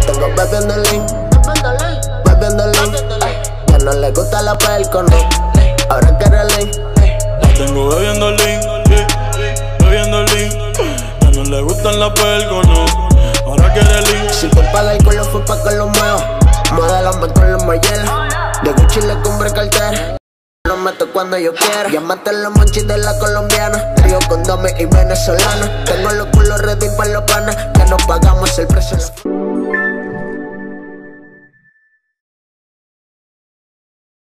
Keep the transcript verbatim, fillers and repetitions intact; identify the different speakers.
Speaker 1: tengo bebiendo lean, bebiendo lean. Ya no le gusta la pelco, no, ahora quiere lean.
Speaker 2: La tengo bebiendo lean, bebiendo lean. Ya no le gustan la pelco, no, ahora quiere lean.
Speaker 1: Si te paga el culo fue pa' que lo mueva. Modélame con los Mayela, de Gucci le compré cartera. Lo meto cuando yo quiera. Llámate los monchis de la colombiana. Trío con Domi y venezolana. Tengo los culos ready para los panas. Que nos pagamos el precio.